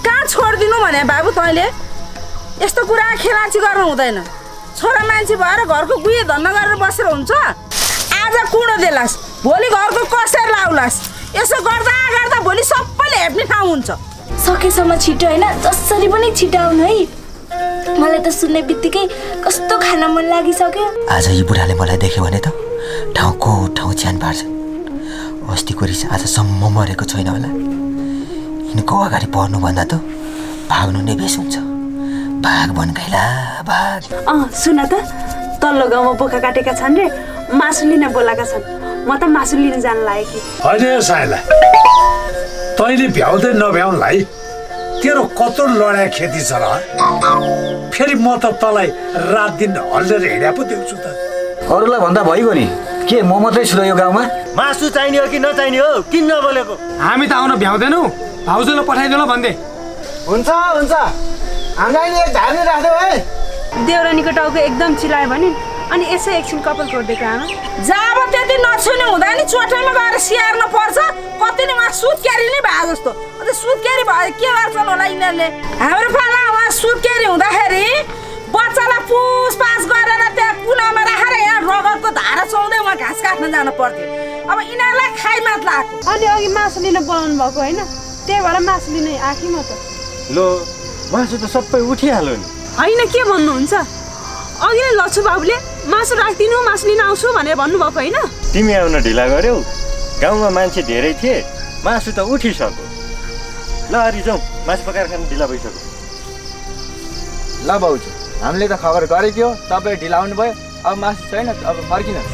कहाँ छोडिदिनु भने बाबु तैँले यस्तो कुरा खेलाची गर्नु हुँदैन। छोरा मान्छे भएर घरको गुहे धन्दा गरेर बसेर हुन्छ। आज कुँडो देलास्, भोलि घरको कसेर लाउलास्। यसो गर्दा गर्दा भोलि सबैले हेप्ने ठाउँ हुन्छ। सकेसम्म छिटो होइन, जसरी पनि छिटो आउनु है। मलाई त सुन्ने बित्तिकै कस्तो खान मन लागिसक्यो। आज यी बुढाले मलाई देख्यो भने त ठाउँको ठाउँ च्यान पार्छन्। अस्तिको रिस आजसम्म मरेको छैन होला। यिनको अगाडि पर्नुभन्दा त भाग्नु नै बेस हुन्छ। भाग बनकैला भाग। सुन त, तल्लो गाउँमा बोका काटेका छन् रे, मासु लिन बोलाएका छन्। म त मासु लिन जान लाग्यो कि। होइन साइला, तैँले भ्याउँदै नभ्याउनलाई तेरो कत्रो लडाइ खेती छ र? फेरि म त तँलाई रात दिन हल्लेर हिँडा पो देख्छु त। अरूलाई भन्दा भइगयो नि, के म मात्रै छु र यो गाउँमा? मासु चाहिने हो कि नचाहिने हो? किन नबोलेको? हामी त आउन भ्याउँदैनौ, भाउजूलाई पठाइदेऊ ल भन्दै। हुन्छ हुन्छ, हामीलाई नि एक धार्नी राख्देऊ है। देउरानीको टाउको एकदम चिलायो भने अनि यसो एकछिन कपाल कोर्देको आमा। जब त्यति नछुने हुँदा नि चोटैमा गएर स्याहार्न पर्छ। कति नै उहाँ सुत्केरी नै भयो जस्तो। अन्त सुत्केरी भयो के गर्छन् होला यिनीहरूले? हाम्रो पाला उहाँ सुत्केरी हुँदाखेरि बच्चालाई पुसपास गरेर त्यहाँ कुनामा राखेर यहाँ रगतको धारा चौँदै उहाँ घाँस काट्न जानु पर्थ्यो। अब यिनीहरूलाई खाइ मात लाग्यो। अनि अघि मासु लिन बोलाउनु भएको होइन, त्यही भएर मासु लिन आँखी म त। लो, मासु त सबै उठिहाल्यो नि। होइन, के भन्नुहुन्छ? अघि नै लक्ष्य बाबुले मासु राखिदिनु, मासु लिन आउँछु भनेर भन्नुभएको होइन? तिमी आउन ढिला गर्यौ, गाउँमा मान्छे धेरै थिए, मासु त उठिसक्यो। ल हरि जाउँ, मासु पकाएर खानु ढिला भइसक्यो। ल बाउजू, हामीले त खबर गरेको, तपाईँ ढिला आउनु भयो। अब मासु छैन, अब फर्किनुहोस्।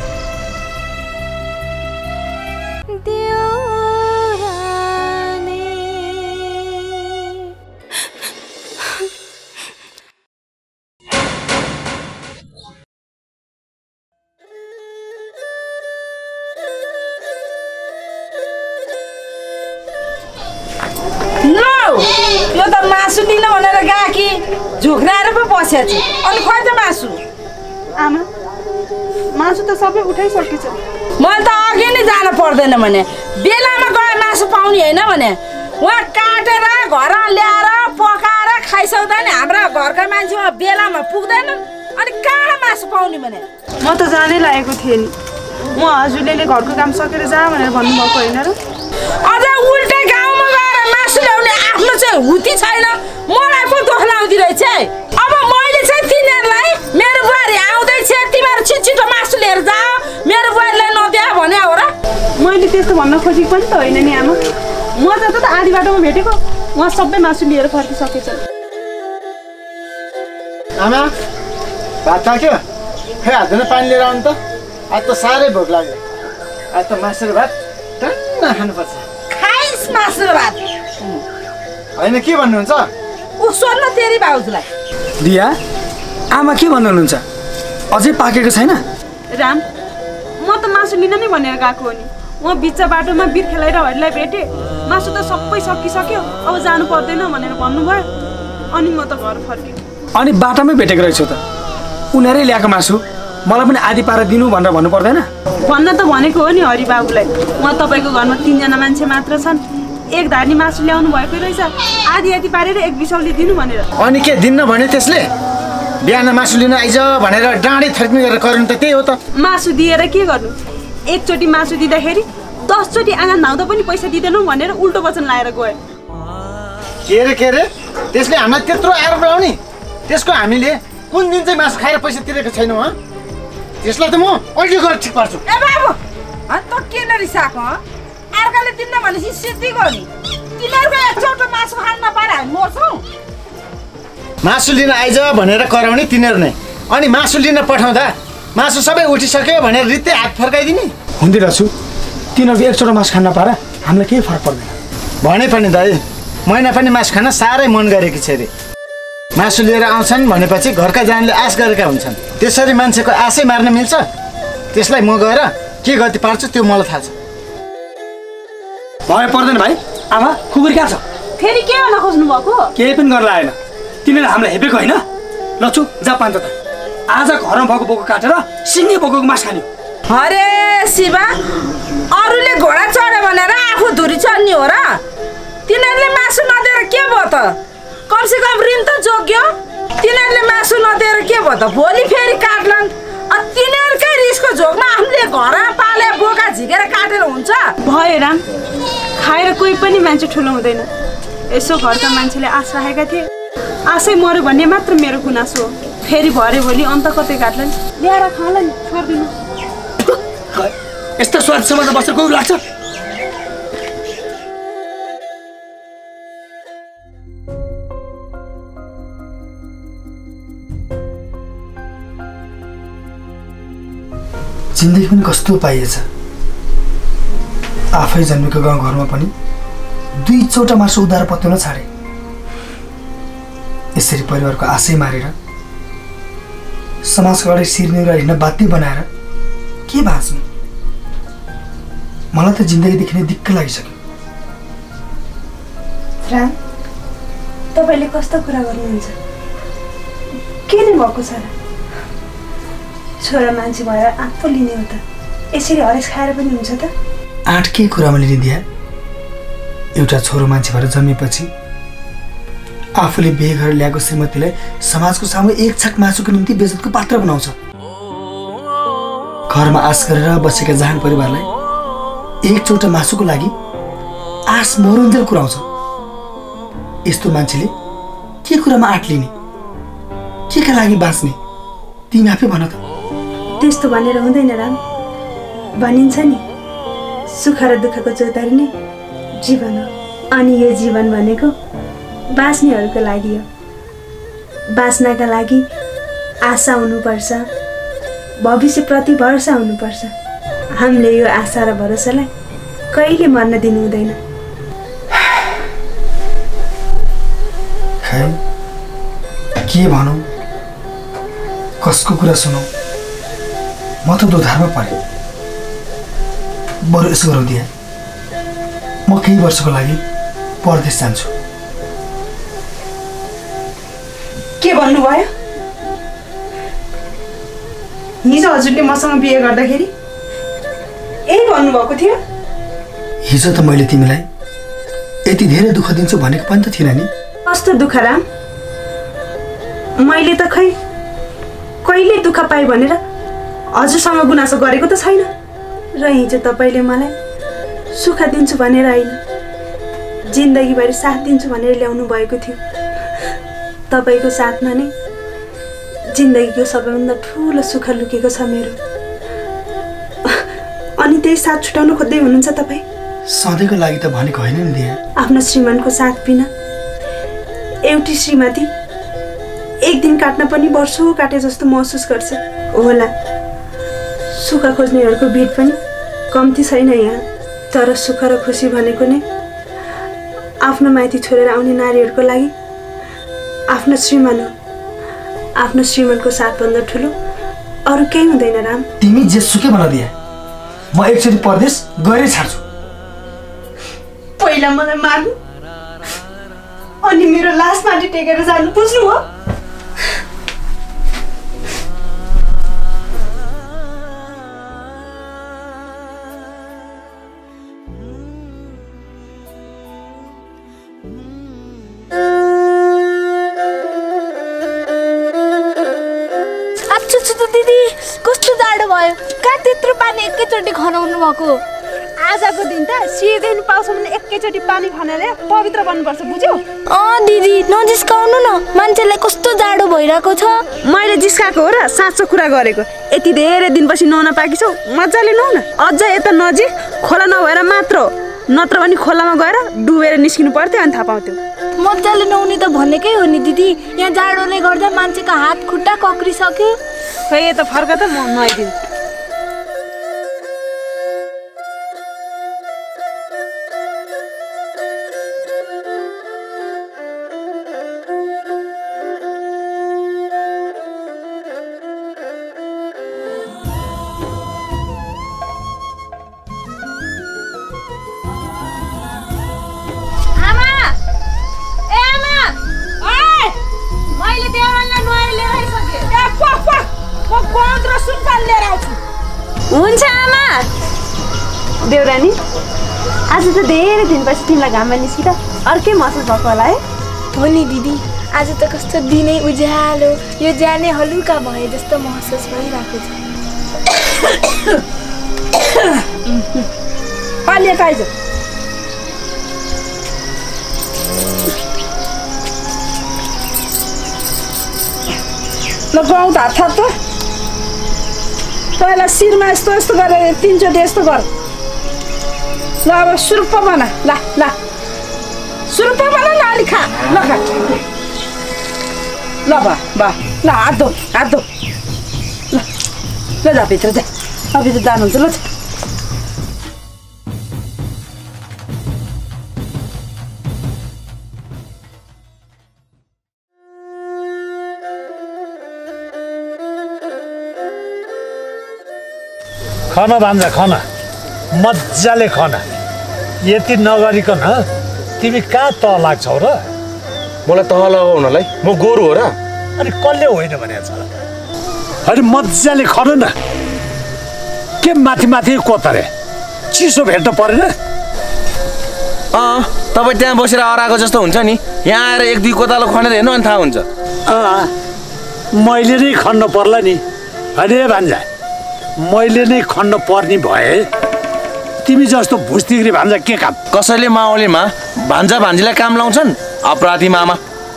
यो त मासु लिन भनेर गाकी झुक्राएर पो बसेछ। अनि खोइ त मासु? आमा, मासु त सबै उठाइसकेछ। मैले त अघि नै जानु पर्दैन भने, बेलामा गए मासु पाउने होइन भने उहाँ काटेर घर ल्याएर पकाएर खाइसक्दा नि हाम्रा घरका मान्छे उहाँ बेलामा पुग्दैन। अनि कहाँ मासु पाउने भने? म त जानै लागेको थिएँ नि। म हजुरले घरको काम सकेर जा भनेर भन्नुभएको होइन र? अझ उल्टै गाउँमा गएर मासु ल्याउने आफ्नो चाहिँ हुती छैन। मलाई पो दोष लाउँदै रहेछ। अब मैले चाहिँ तिनीहरूलाई मेरो बुहारी आउँदैछ, तिमीहरू छिटो मासु लिएर जाऊ, मेरो बुहारीलाई नदिया भने हो र? मैले त्यस्तो भन्न खोजेको पनि त होइन नि आमा। म जता त आधी बाटोमा भेटेको, उहाँ सबै मासु लिएर फर्किसकेछ। आमा, भात खाक्यो? खै हातमा पानी लिएर आउनु त। आज त साह्रै भोक लाग्यो। आज त मासु र भात टन्न खानुपर्छ। खाइस् मासु र भात। होइन, के भन्नुहुन्छ? ऊ सोध्न तेरी भाउजूलाई। दिया, आमा के भन्नुहुन्छ? अझै पाकेको छैन? राम, म त मासु लिन नै भनेर गएको हो नि। उहाँ बिच बाटोमा बिर्खेलाई र हरिलाई भेटेँ। मासु त सबै सकिसक्यो, अब जानु पर्दैन भनेर भन्नुभयो। अनि म त घर फर्केँ। अनि बाटोमै भेटेको रहेछ त? उनीहरै ल्याएको मासु मलाई पनि आधी पारा दिनु भनेर भन्नु पर्दैन? भन्न त भनेको हो नि हरि बाबुलाई। उहाँ तपाईँको घरमा 3 जना मान्छे मात्र छन्, एक धार्नी मासु ल्याउनु भएको रहेछ, आधी पारेर एक बिसौली दिनु भनेर। अनि के दिन्न भने त्यसले? बिहान मासु लिन आइज भनेर डाँडै थर्किने गरेर गर्नु त त्यही हो त। मासु दिएर के गर्नु? एकचोटि मासु दिँदाखेरि 10 चोटि आँगन धाउँदा पनि पैसा दिँदैनौ भनेर उल्टो वचन लाएर गयो। के रे त्यसले हामीलाई त्यत्रो आरोप लगाउने? त्यसको हामीले कुन दिन चाहिँ मासु खाएर पैसा तिरेको छैनौँ? त्यसलाई त म अहिले गएर ठिक पार्छु। ए बाबु, अनि त किन रिसाएको? अर्काले दिन्न भनेपछि सिद्धि गर्ने। तिनीहरूको एकचोटि मासु खान नपाएर हामी मर्छौँ। मासु लिन आइज भनेर कराउने तिनीहरू नै, अनि मासु लिन पठाउँदा मासु सबै उठिसक्यो भनेर रित्तै हात फर्काइदिने? हुँदै रहेछु, तिनीहरू एकचोटि मासु खान नपाएर हामीलाई केही फरक पर्दैन। भने पनि दाइ, मैना पनि मासु खान साह्रै मन गरेकी छ अरे। मासु लिएर आउँछन् भनेपछि घरका जानले आश गरेका हुन्छन्। त्यसरी मान्छेको आशै मार्न मिल्छ? त्यसलाई म गएर के गति पार्छु त्यो मलाई थाहा छ। भए पर्दैन भाइ। आमा, कुकुर कहाँ छ? फेरि के गर्न खोज्नु भएको? केही पनि गर्न आएन। तिमीले हामीलाई हेपेको होइन? ल चुप जा पान्छ त। आज घरमा भएको बोको काटेर सिङ्गे बोकोको मासु खाने। अरे शिवा, अरूले घोडा चढ्यो भनेर आफू धुरी चढ्ने हो र? तिनीहरूले मासु नदिएर के भयो त? कमसेकम ऋण त जोग्यो। तिनीहरूले मासु नदिएर के भयो त? भोलि फेरि काट्लान्। तिनीहरूकै रिसको झोकमा हामीले घरमा पाले बोका झिकेर काटेर हुन्छ? भयो राम, खाएर कोही पनि मान्छे ठुलो हुँदैन। यसो घरका मान्छेले आश राखेका थिए, आशै मऱ्यो भन्ने मात्र मेरो गुनासो हो। फेरि भरे भोलि अन्त कतै काट्लान्, ल्याएर खाला नि, छोड्दिनु। यस्तो स्वाद समाजमा बसेर कोही लाग्छ? जिन्दगी पनि कस्तो पाइएछ। आफै जन्मेको गाउँघरमा पनि 2 चोटा मासु उधार पत्याउन छाडे। यसरी परिवारको आशै मारेर समाजको अगाडि शिर निहुरा हिँड्न बाध्य बनाएर के बाँच्नु? मलाई त जिन्दगीदेखि नै दिक्क लागिसक्यो। राम, तपाईँले कस्तो कुरा गर्नुहुन्छ? के नै भएको छ र? छोरा मान्छे भएर आँट पो लिने हो त? यसरी हरेस खाएर पनि हुन्छ त? आँट के कुरामा लिने दिया? एउटा छोरो मान्छे भएर जन्मेपछि आफूले बिहे गरेर ल्याएको श्रीमतीलाई समाजको सामु एक छाक मासुको निम्ति बेइज्जतको पात्र बनाउँछ। घरमा आश गरेर बसेका जहान परिवारलाई एक चोटा मासुको लागि आश मरुन्जेल कुराउँछ। यस्तो मान्छेले के कुरामा आँट लिने? के का लागि बाँच्ने? तिमी आफै भन त। त्यस्तो भनेर हुँदैन राम। भनिन्छ नि, सुख र दुःखको जोतारी नै जीवन हो। अनि यो जीवन भनेको बाँच्नेहरूको लागि हो। बाँच्नका लागि आशा हुनुपर्छ, भविष्यप्रति भरोसा हुनुपर्छ। हामीले यो आशा र भरोसालाई कहिले मर्न दिनु हुँदैन। खै के भनौँ, कसको कुरा सुनौ? म त दोधारमा परेँ। बरु यसो गरौँ दिया, म केही वर्षको लागि परदेश जान्छु। के भन्नुभयो? हिजो हजुरले मसँग बिहे गर्दाखेरि यही भन्नुभएको थियो? हिजो त मैले तिमीलाई यति धेरै दुःख दिन्छु भनेको पनि त थिएन नि। कस्तो दुःख राम? मैले त खै कहिले दुःख पाएँ भनेर हजुरसँग गुनासो गरेको त छैन। र हिजो तपाईँले मलाई सुख दिन्छु भनेर होइन, जिन्दगीभरि साथ दिन्छु भनेर ल्याउनु भएको थियो। तपाईँको साथमा नै जिन्दगीको सबैभन्दा ठुलो सुख लुकेको छ मेरो। अनि त्यही साथ छुटाउन खोज्दै हुनुहुन्छ तपाईँ? सधैँको लागि त भनेको होइन नि दिया। आफ्नो श्रीमानको साथ बिना एउटी श्रीमती एक दिन काट्न पनि वर्षौँ काटे जस्तो महसुस गर्छ होला। सुख खोज्नेहरूको भिड पनि कम्ती छैन यहाँ। तर सुख र खुसी भनेको नै आफ्नो माइती छोडेर आउने नारीहरूको लागि आफ्नो श्रीमान हो। आफ्नो श्रीमानको साथभन्दा ठुलो अरू केही हुँदैन राम। तिमी जे सुकै भन दिया, म एकचोटि परदेश गएरै छाड्छु। पहिला मलाई मार्नु अनि मेरो लास माथि टेकेर जानु, बुझ्नु हो? दिदी कस्तो जाडो भयो। कहाँ त्यत्रो पानी एकैचोटि खनाउनु भएको? आजको दिन त सिधै पाउँछ भने एकैचोटि पानी खनाले पवित्र बन्नुपर्छ, बुझ्यौ? दिदी नजिस्काउनु न, मान्छेलाई कस्तो जाडो भइरहेको छ। मैले जिस्काएको हो र साँचो कुरा गरेको। यति धेरै दिनपछि नुहाउन पाएकी छौ, मजाले नुहाउ न। अझ यता नजिक खोला नभएर मात्र हो, नत्र भने खोलामा गएर डुबेर निस्किनु पर्थ्यो अनि थाहा पाउँथ्यो। मजाले नुहाउने त भनेकै हो नि दिदी। यहाँ जाडोले गर्दा मान्छेको हात खुट्टा कक्रिसक्यो। खै यता फर्क त, म नुहाइदिन्छु। हुन्छ आमा। देउरानी आज त धेरै दिनपछि तिमीलाई घाममा निस्किँदा अर्कै महसुस भएको होला है? हो नि दिदी, आज त कस्तो दिनै उज्यालो, यो ज्यानै हलुका भए जस्तो महसुस भइरहेको छ। पालिए काइजो ल गाउँ त हात थाप त। तँलाई शिरमा यस्तो यस्तो गरेर 3 चोटि यस्तो गर। ल अब सुरुप्प बना। ल ल सुरुप्प बना न अलि खा। ल खा। ल बा ल हात धो हात धो। ल जा भित्र जा। अब भित्र जानुहुन्छ ल। खन भान्जा खन, मजाले खन। यति नगरिकन तिमी कहाँ तह लाग्छौ र? मलाई तह लगाउनलाई म गोरु हो र? अनि कसले होइन भनेको छ? अनि मजाले खन न। के माथि माथि कोतरे चिसो भेट्न परेन? तपाईँ त्यहाँ बसेर अराएको जस्तो हुन्छ नि, यहाँ आएर 1-2 कोतालो खनेर हेर्नु अनि थाहा हुन्छ। मैले नै खन्न पर्ला नि। अरे भान्जा, मैले नै खन्न पर्ने भए तिमी जस्तो भुस्तिग्री भान्जा के काम? कसैले माओलीमा भान्जा भान्जीलाई काम लाउँछन्? अपराधी मामा।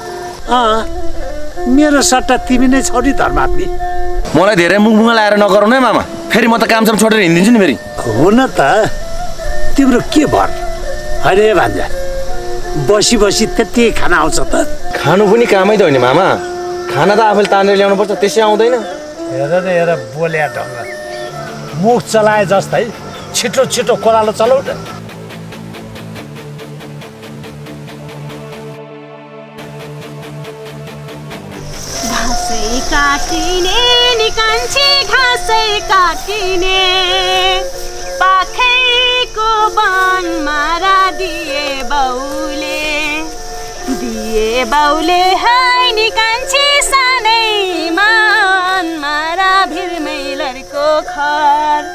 मेरो सट्टा तिमी नै छौ नि धर्मात्मी। मलाई धेरै मुखमुख लाएर नगराउनु है मामा, फेरि म त कामसाम छोडेर हिँडिदिन्छु नि फेरि। हुन त तिम्रो के भर? अरे भान्जा, बसी बसी त्यति खाना आउँछ त? खानु पनि कामै त हो नि मामा, खाना त आफैले तानेर ल्याउनु पर्छ, त्यसै आउँदैन। हेर न हेर बोल्या ढङ्ग, मुख चलाए जस्तै छिटो छिटो कोरालो चलाउ न। घाँसै काटिने निकान्छे घाँसै काटिने पाखैको वनमा दिए बाउले है निकान्छे सानै मारा भिरमैलरको घर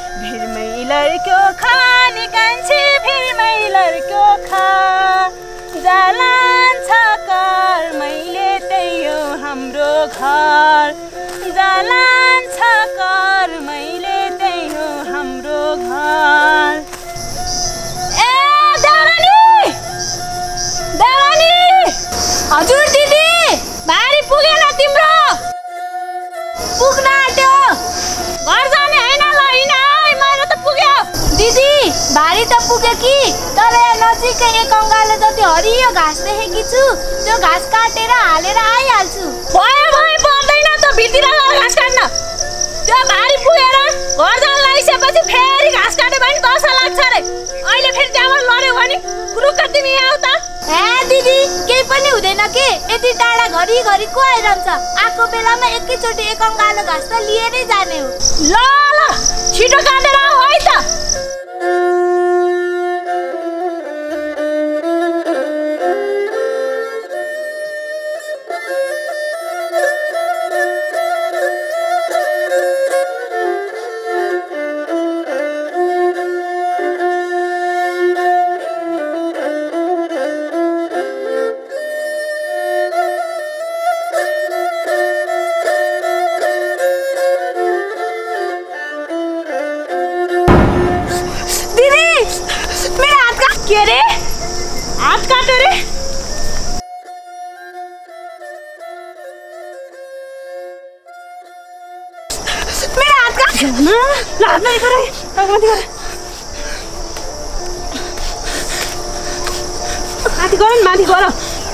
निकान्छे भिरमैलरको घर जालान्छ कर मैले त्यही हो हाम्रो घर जालान्छ कर मैले त्यही हो हाम्रो घर। हजुर दिदी, भारी पुगेन तिम्रो? पुग्न आँट्यो। घर जाने होइन ल हिँड है, मेरो त पुग्यो। दिदी, भारी त पुग्यो कि, तर यहाँ नजिकै एक अङ्गालो जति हरियो घाँस देखेकी छु, त्यो घाँस काटेर हालेर आइहाल्छु। भयो पर्दैन त भित्र घाँस काट्न। त्यो भारी पुगेर घर जान लागिसकेपछि फेरि घाँस काट्यो भने दशा लाग्छ रे। अहिले फेरि त्यहाँबाट लड्यो भने रुख तिमी आऊ त। दिदी, केही पनि हुँदैन के, यति टाढा घरिघरि को आइरहन्छ? आएको बेलामा एकैचोटि एक अङ्गालो घाँस त लिएरै जाने हो। ल छिटो काटेर आऊ है त। के रे हात काट्यो रे? मेरो हात काट्यो। ल हात माथि गर, माथि गर न, माथि गर।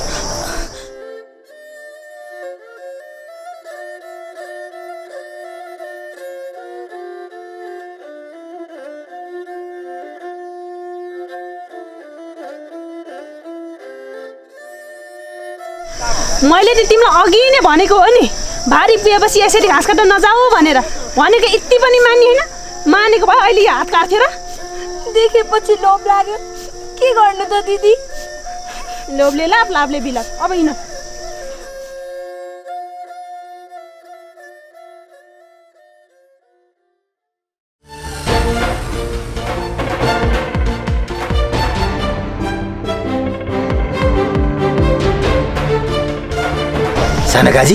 मैले त तिमीलाई अघि नै भनेको हो नि, भारी पिएपछि यसरी घाँस काट्न नजाऊ भनेर भनेको, यति पनि मान्ने होइन। मानेको भए अहिले हात काट्थ्यो र? देखेपछि लोभ लाग्यो, के गर्नु त दिदी? लोभले लाभ, लाभले बिलाप। अब हिँड। सानो काजी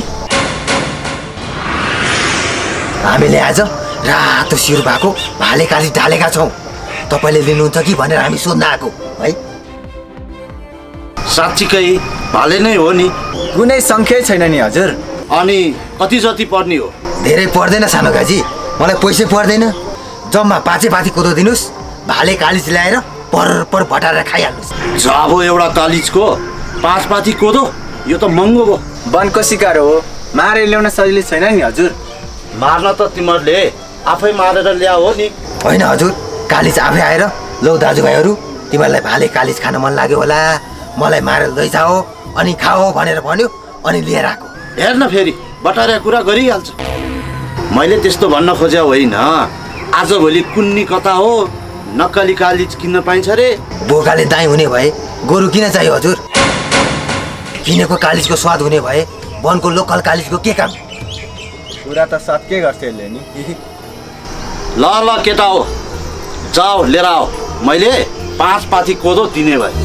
हामीले आज रातो शिर भएको भाले काली ढालेका छौँ। तपाईँले लिनुहुन्छ कि भनेर हामी सोध्न आएको है। साँच्चीकै भाले नै हो नि? कुनै सङ्ख्या छैन नि हजुर। अनि कति जति पर्ने हो? धेरै पर्दैन सानो काजी, मलाई पैसै पर्दैन। जम्मा पाँचे कोदो दिनुहोस्, भाले कालिज ल्याएर पर भटारेर खाइहाल्नुहोस्। जाबो एउटा कालिजको 5 पाथी कोदो, यो त महँगो भयो। वनको शिकार हो, मारेर ल्याउन सजिलो छैन नि हजुर। मार्न त तिमीहरूले आफै मारेर ल्याऊ हो नि। होइन हजुर, कालिज आफै आएर लौ दाजुभाइहरू तिमीहरूलाई भाले कालिज खान मन लाग्यो होला, मलाई मारेर लैजाओ अनि खाओ भनेर भन्यो अनि लिएर आएको। हेर्न फेरि बटारे कुरा गरिहाल्छ। मैले त्यस्तो भन्न खोजे होइन। आजभोलि कुन्नी कता हो, नक्कली कालिज किन्न पाइन्छ रे। बोकाले दाई हुने भए गोरु किन चाहियो हजुर? किनेको कालिजको स्वाद हुने भए वनको लोकल कालिजको के काम? कुरा त सत्य गर्थ्यो नि। ल केटा हो, जाऊ लिएर आओ। मैले 5 पाथी कोदो दिने भए।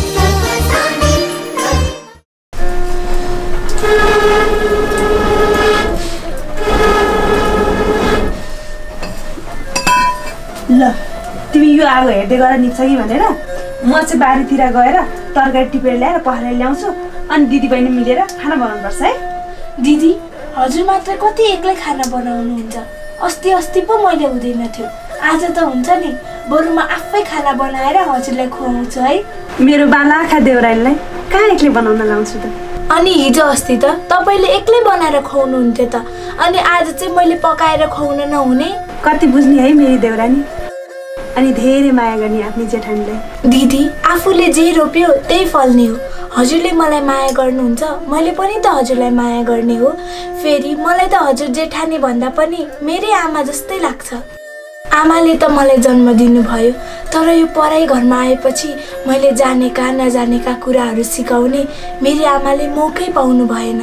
ल तिमी यो आगो हेर्दै गर निप्छ कि भनेर म चाहिँ बारीतिर गएर तरकारी टिपेर ल्याएर पखालेर ल्याउँछु अनि दिदी बहिनी मिलेर खाना बनाउनुपर्छ है। दिदी हजुर मात्र कति एक्लै खाना बनाउनुहुन्छ? अस्ति पो मैले हुँदैन थियो, आज त हुन्छ नि। बरु म आफै खाना बनाएर हजुरलाई खुवाउँछु है। मेरो बालाखा देउरालीलाई कहाँ एक्लै बनाउन लाउँछु त? अनि हिजो अस्ति त तपाईँले एक्लै बनाएर खुवाउनुहुन्थ्यो त, अनि आज चाहिँ मैले पकाएर खुवाउन नहुने? कति बुझ्ने है मेरी देउरानी, अनि धेरै माया गर्ने आफ्नै जेठानीलाई। दिदी आफूले जे रोप्यो त्यही फल्ने हो। हजुरले मलाई माया गर्नुहुन्छ, मैले पनि त हजुरलाई माया गर्ने हो। फेरि मलाई त हजुर जेठानी भन्दा पनि मेरै आमा जस्तै लाग्छ। आमाले त मलाई जन्म दिनुभयो, तर यो पराई घरमा आएपछि मैले जानेका नजानेका कुराहरू सिकाउने मेरी आमाले मौकै पाउनु भएन।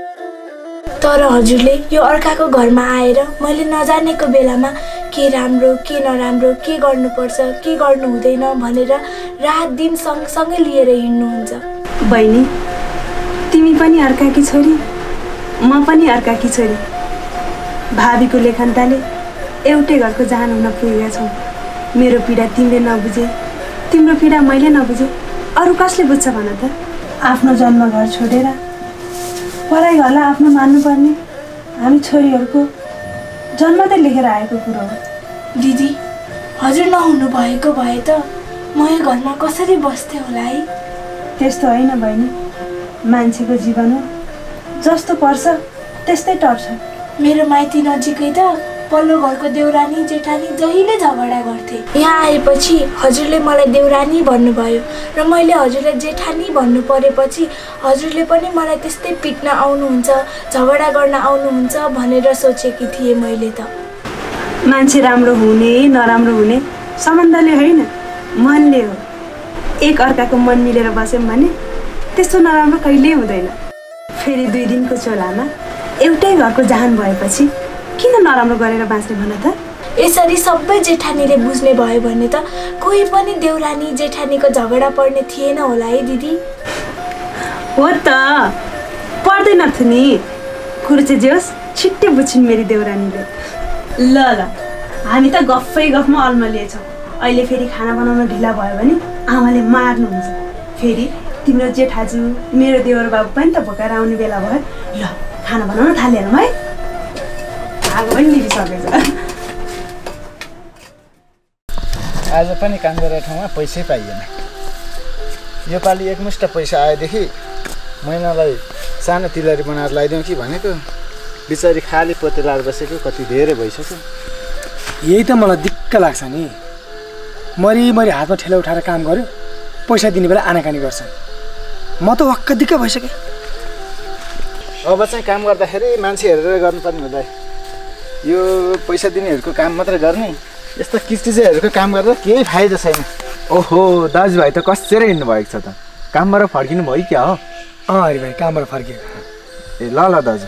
तर हजुरले यो अर्काको घरमा आएर मैले नजानेको बेलामा के राम्रो के नराम्रो, के गर्नुपर्छ के गर्नु हुँदैन भनेर रात दिन सँगसँगै लिएर हिँड्नुहुन्छ। बहिनी तिमी पनि अर्काकी छोरी, म पनि अर्काकी छोरी। भाबीको लेखन्ताले एउटै घरको जहान हुन पुगेका छौँ। मेरो पीडा तिमीले नबुझे, तिम्रो पीडा मैले नबुझे अरू कसले बुझ्छ भन त? आफ्नो जन्म घर छोडेर पराई घरलाई आफ्नो मान्नुपर्ने हामी छोरीहरूको जन्मदै लेखेर आएको कुरो हो। दिदी हजुर नहुनु भएको भए त म यो घरमा कसरी बस्थेँ होला है? त्यस्तो होइन बहिनी, मान्छेको जीवन हो, जस्तो पर्छ त्यस्तै टर्छ। मेरो माइती नजिकै त पल्लो घरको देउरानी जेठानी जहिले झगडा गर्थे। यहाँ आएपछि हजुरले मलाई देउरानी भन्नुभयो र मैले हजुरलाई जेठानी भन्नु परेपछि हजुरले पनि मलाई त्यस्तै पिट्न आउनुहुन्छ, झगडा गर्न आउनुहुन्छ भनेर सोचेकी थिएँ मैले त। मान्छे राम्रो हुने नराम्रो हुने सम्बन्धले होइन, मनले हो। एक अर्काको मन मिलेर बस्यौँ भने त्यस्तो नराम्रो कहिल्यै हुँदैन। फेरि 2 दिनको चोलामा एउटै घरको जहान भएपछि किन नराम्रो गरेर बाँच्ने भन त? यसरी सबै जेठानीले बुझ्ने भयो भने त कोही पनि देउरानी जेठानीको झगडा पर्ने थिएन होला है दिदी? हो त, पर्दैन थियो नि। कुरो चाहिँ जे होस् छिट्टै बुझ्छिन् मेरी देउरानीले। ल हामी त गफमा अल्मलिएछौँ। अहिले फेरि खाना बनाउन ढिला भयो भने आमाले मार्नुहुन्छ। फेरि तिम्रो जेठाजु मेरो देवर बाबु पनि त भोकाएर आउने बेला भयो। ल खाना बनाउन थालेरौँ है। आगो पनि लिइसकेछ। आज पनि काम गरेर ठाउँमा पैसै पाइएन। योपालि एकमुष्ट पैसा आएदेखि महिनालाई सानो तिलहरी बनाएर लगाइदिउँ कि भनेको, बिचारी खाली पोते लाएर बसेको कति धेरै भइसक्यो। यही त मलाई दिक्क लाग्छ नि। मरिमरि हातमा ठेला उठाएर काम गर्यो, पैसा दिने बेला आनाकानी गर्छन्। म त वाक्क दिक्क भइसकेँ। अब चाहिँ काम गर्दाखेरि मान्छे हेरेर गर्नुपर्ने हुँदा यो पैसा दिनेहरूको काम मात्र गर्ने, यस्तो किचकिचेहरूको काम गर्दा केही फाइदा छैन। ओहो दाजुभाइ त कसेरै हिँड्नु भएको छ त? कामबाट फर्किनु भयो क्या हो? हरि भाइ कामबाट फर्किएको। ए ल दाजु।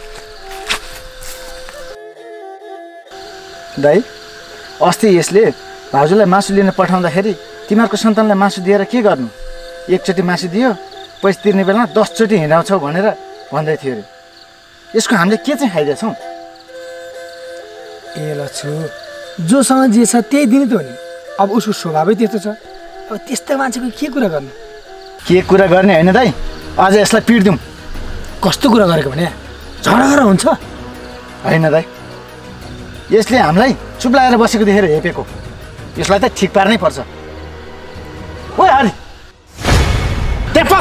दाइ अस्ति यसले भाउजूलाई मासु लिन पठाउँदाखेरि तिमीहरूको सन्तानलाई मासु दिएर के गर्नु? एकचोटि मासु दियो, पैसा तिर्ने बेला 10 चोटि हिँडाउँछौ भनेर भन्दै थियो अरे। यसको हामीले के चाहिँ खाइदिएछौँ? ए लच्छु, जोसँग जे छ त्यही दिने त हो नि। अब उसको स्वभावै त्यस्तो छ, अब त्यस्तो मान्छेको के कुरा गर्नु? के कुरा गर्ने होइन दाइ, अझ यसलाई पिट्दिउँ। कस्तो कुरा गरेको भने झगडा हुन्छ? होइन दाइ, यसले हामीलाई चुप लागेर बसेको देखेर हेपेको। यसलाई त ठिक पार्नै पर्छ। ओ हरि टेपक,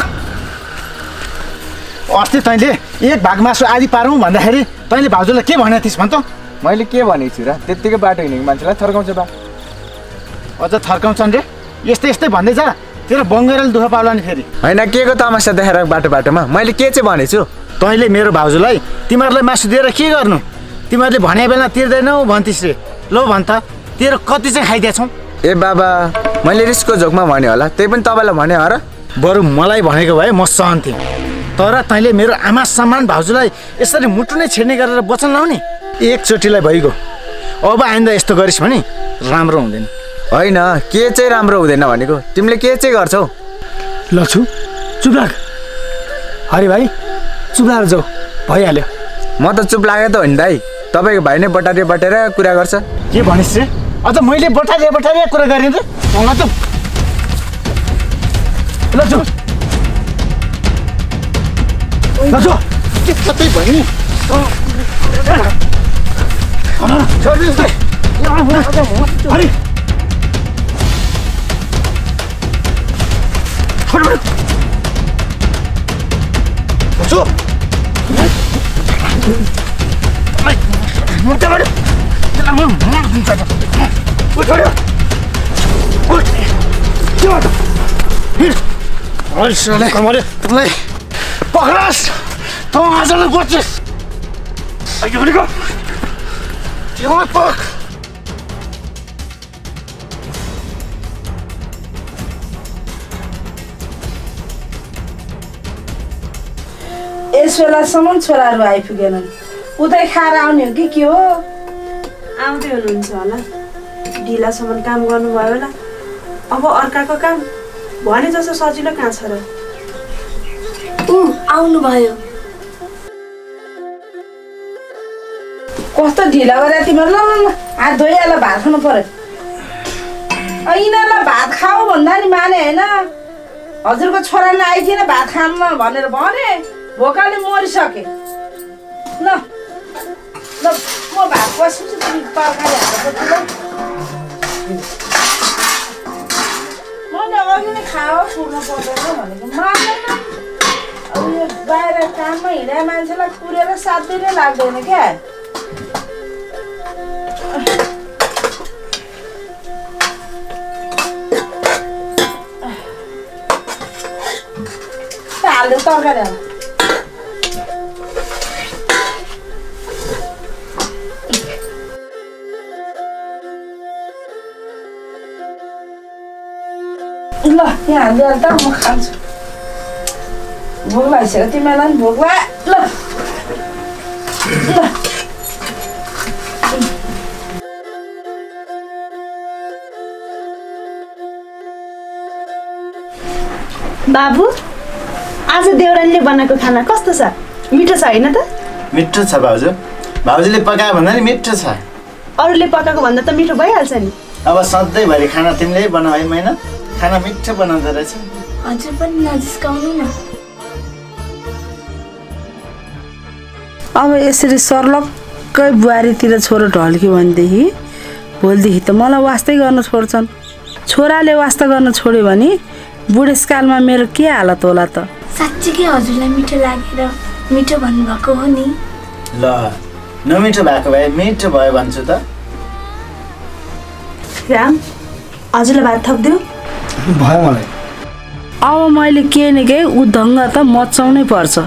अस्ति तैँले 1 भाग मासु आदि पारौँ भन्दाखेरि तैँले भाउजूलाई के भनेको थिइस् भन् त? मैले के भनेको छु र? त्यत्तिकै बाटो हिँडेको मान्छेलाई थर्काउँछ बा। अझ थर्काउँछन् रे? यस्तै यस्तै भन्दै जा, तेरो बङ्गरेले दुःख पाउला नि फेरि। होइन, के को तमासा देखाएर बाटोमा मैले के चाहिँ भनेको छु? तैँले मेरो भाउजूलाई तिमीहरूलाई मासु दिएर के गर्नु? तिमीहरूले भने बेला तिर्दैनौ भन्थिस् रे। लो भन् त, तेरो कति चाहिँ खाइदिएछौँ? ए बाबा, मैले रिसको जोकमा भने होला, त्यही पनि तपाईँलाई भने हो र? बरु मलाई भनेको भए म सहन्थेँ, तर तैँले मेरो आमा सम्मान भाउजूलाई यसरी मुटु नै छेड्ने गरेर वचन लाउने एकचोटिलाई भइगयो। अब आइन्दा यस्तो गरिस् भने राम्रो हुँदैन। होइन, के चाहिँ राम्रो हुँदैन भनेको? तिमीले के चाहिँ गर्छौ? लच्छु चुप लाग। हरि भाइ चुप लागेर जाऊ, भइहाल्यो। म त चुप लागेको त हो नि दाइ, तपाईँको भाइ नै बटारे कुरा गर्छ। के भनिस् रे? अझ मैले बटारे कुरा गरेँ त? लच्छु लच्छु के कतै भयो नि? हरि तिमीलाई पक्रास त आजलाई बचिस अघि भनेको तिमीलाई पक। यस बेलासम्म छोराहरू आइपुगेनन्। उतै खाएर आउने हो कि के हो? आउँदै हुनुहुन्छ होला, ढिलासम्म काम गर्नुभयो होला। अब अर्काको काम भने जस्तो सजिलो कहाँ छ र? आउनुभयो। कस्तो ढिला गरे तिमीहरू? ल हात धोइहाल, भात खानु पर्यो। यिनीहरूलाई भात खाऊ भन्दा नि माने होइन। हजुरको छोरा नआइदिएन भात खानु भनेर भने भोकाले मरिसके। ल ल म भात बसिन्छु, तिमी तरकारी हाल्नु ल। मैले अघि नै खाओ पुग्नु पर्दैन भनेको मान्दैन। अब यो बाहिर काममा हिँडे मान्छेलाई कुरेर 7 दिनै लाग्दैन क्या। हाल्दै तरकारी हाल। ल यहाँ हालिदिइहाल त, म खान्छु। भोक लागिसक्यो तिमीलाई पनि भोक लाग्यो। ल बाबु, आज देउरानीले बनाएको खाना कस्तो छ? मिठो छ होइन त? मिठो छ भाउजू, भाउजूले पकायो भन्दा नि मिठो छ। अरूले पकाएको भन्दा त मिठो भइहाल्छ नि। अब सधैँभरि खाना तिमीले बनाऊ है मैना? खाना मिठो बनाउँदो रहेछ। हजुर पनि नजिस्काउनु न। अब यसरी सर्लक्कै बुहारीतिर छोरो ढल्क्यो भनेदेखि भोलिदेखि त मलाई वास्तै गर्न छोड्छन्। छोराले वास्ता गर्न छोड्यो भने बुढेसकालमा मेरो के हालत होला त? साँच्चीकै हजुरलाई मिठो लागेर मिठो भन्नुभएको हो नि। ल नमिठो भएको भए मिठो भयो भन्छु त। राम, हजुरलाई भात थप्दिउ? भयो मलाई। अब मैले के नि के उद्धङ्ग त मचाउनै पर्छ।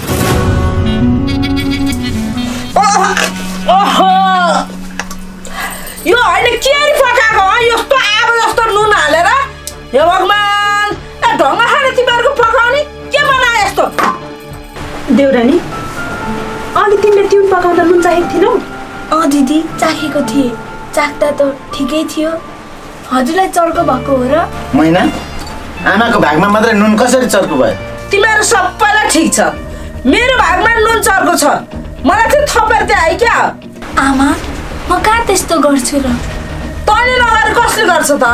यो होइन के पकाएको हो? यस्तो आगो जस्तो नुन हालेर? हे भगवान्, ढङ्ग खाने तिमीहरूको पकाउने के बनायो यस्तो? देउरानी, अघि तिमीले तिउन पकाउँदा नुन चाहेको थिएनौ? दिदी चाखेको थिएँ, चाख्दा त ठिकै थियो। हजुरलाई चर्को भएको हो र? मैना, आमाको भागमा मात्रै नुन कसरी चर्को भयो? तिमीहरू सबैलाई ठिक छ, मेरो भागमा नुन चर्को छ मलाई चाहिँ थपेर चाहिँ आइ क्या आमा म कहाँ त्यस्तो गर्छु र तैँले नगरे कसले गर्छ त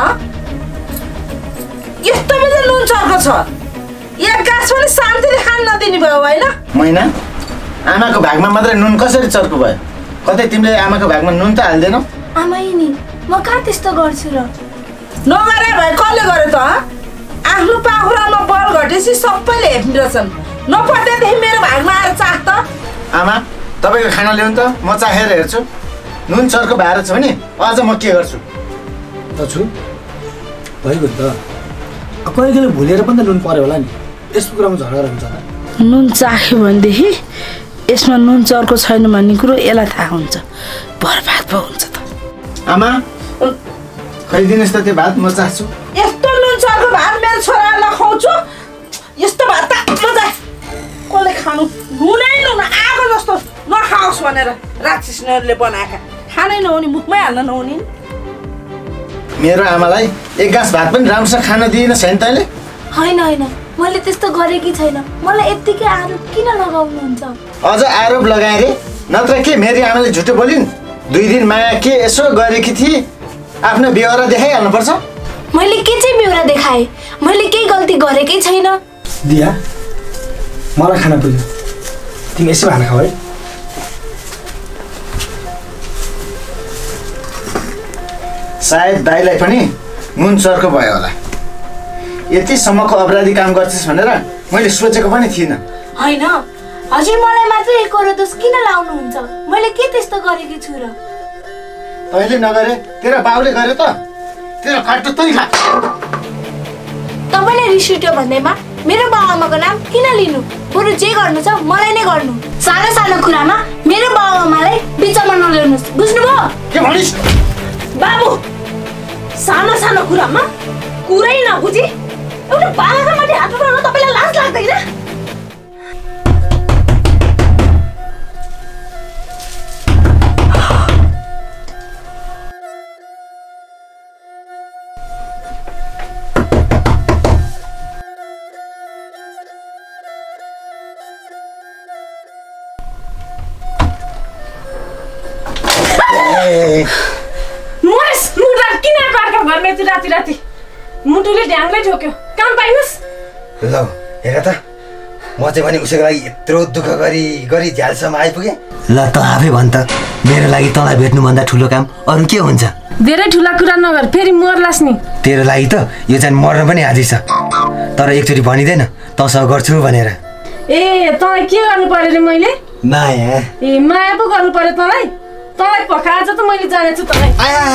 यस्तो बेला नुन चर्को छ एक गाँस पनि शान्तिले खान नदिने भयो होइन मैना आमाको भागमा मात्रै नुन कसरी चर्को भयो कतै तिमीले आमाको भागमा नुन त हाल्दैनौ आमा नि म कहाँ त्यस्तो गर्छु र नगरे भए कसले गर्यो त आफ्नो पाखुरामा बल घटेपछि सबैले हेप्नेछन् नपर्दैदेखि मेरो भागमा आएर चाख त आमा तपाईँको खाना ल्याउनु त म चाखेर हेर्छु नुन चर्को भएर छ भने अझ म के गर्छु दाजु भइगयो त कहिले कहिले भुलेर पनि त नुन पर्यो होला नि यस्तो कुरामा झगडा हुन्छ त नुन चाख्यो भनेदेखि यसमा नुन चर्को छैन भन्ने कुरो यसलाई थाहा हुन्छ बर्बाद पो हुन्छ त आमा खैदिनुहोस् त त्यो भात म चाख्छु यस्तो नुन चर्को भात मेरो छोरालाई खुवाउँछु यस्तो भात त मजा कसले खानु नुनै नुन आगो जस्तो नखाओस् भनेर राक्षसहरूले बनाएका खानै नहुने मुखमै हाल्न नहुने मेरो आमालाई एक गाँस भात पनि राम्रोसँग खान दिएन छैन तैँले होइन होइन मैले त्यस्तो गरेकी छैन मलाई यत्तिकै आरोप किन लगाउनुहुन्छ अझ आरोप लगाए रे नत्र के मेरी आमाले झुटो बोलिन् 2 दिन माया के यसो गरेकी थिए आफ्नो बेहोरा देखाइहाल्नुपर्छ मैले के चाहिँ बेहोरा देखाएँ मैले केही गल्ती गरेकै छैन दिया मलाई खाना पुग्यो तिमी यसो खाना खाऊ है सायद दाइलाई पनि नुन चर्को भयो होला यतिसम्मको अपराधी काम गर्छस् भनेर मैले सोचेको पनि थिइनँ होइन हजुर मलाई मात्रै एकरो दोष किन लाउनुहुन्छ मैले के त्यस्तो गरेकी छु र तैँले नगरे तेरो बाउले गर्यो त तेरो काट्टो तै खा तपाईँले रिस उठ्यो भन्दैमा मेरो बाबुआमाको नाम किन लिनु बरु जे गर्नु छ मलाई नै गर्नु सानो सानो कुरामा मेरो बाबुआमालाई बिचमा नल्याउनुहोस् बुझ्नुभयो के भनिस् बाबु सानो सानो कुरामा कुरै नबुझी एउटा बालाका माथि हात उठाउन तपाईँलाई लाज लाग्दैन राति राति मुटुले ढ्याङले ठोक्यो काम पाइनुहोस् ल हेर त म चाहिँ भने उसैको लागि यत्रो दुःख गरी गरी झ्यालसम्म आइपुगेँ ल त आफै भन् त मेरो लागि तँलाई भेट्नुभन्दा ठुलो काम अरू के हुन्छ धेरै ठुला कुरा नगर फेरि मर्लास् नि तेरो लागि त यो चाहिँ मर्न पनि हाजिर छ तर एकचोटि भनिँदैन तँसँग गर्छु भनेर ए तँलाई के गर्नु पर्यो रे मैले माया ए माया पो गर्नु पर्यो तँलाई पकाएर त मैले जानेछु तँलाई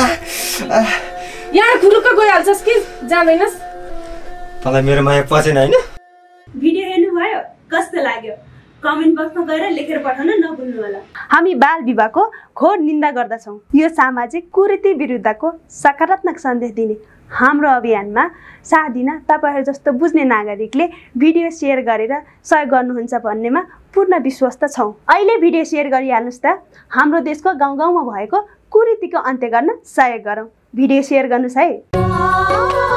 यहाँ खुरुक्क गइहाल्छस् कि जाँदैनस् तँलाई मेरो माया पसेन होइन भिडियो हेर्नुभयो कस्तो लाग्यो कमेन्ट बक्समा गएर लेखेर पठाउन नभुल्नु होला हामी बाल विवाहको घोर निन्दा गर्दछौँ यो सामाजिक कुरीति विरुद्धको सकारात्मक सन्देश दिने हाम्रो अभियानमा साथ दिन तपाईहरु जस्तो बुझ्ने नागरिकले भिडियो शेयर गरेर सहयोग गर्नुहुन्छ भन्नेमा पूर्ण विश्वस्त छौँ अहिले भिडियो शेयर गरिहाल्नुस् त हाम्रो देशको गाउँ गाउँमा भएको कुरीतिको अन्त्य गर्न सहयोग गरौँ भिडियो शेयर गर्नुस् है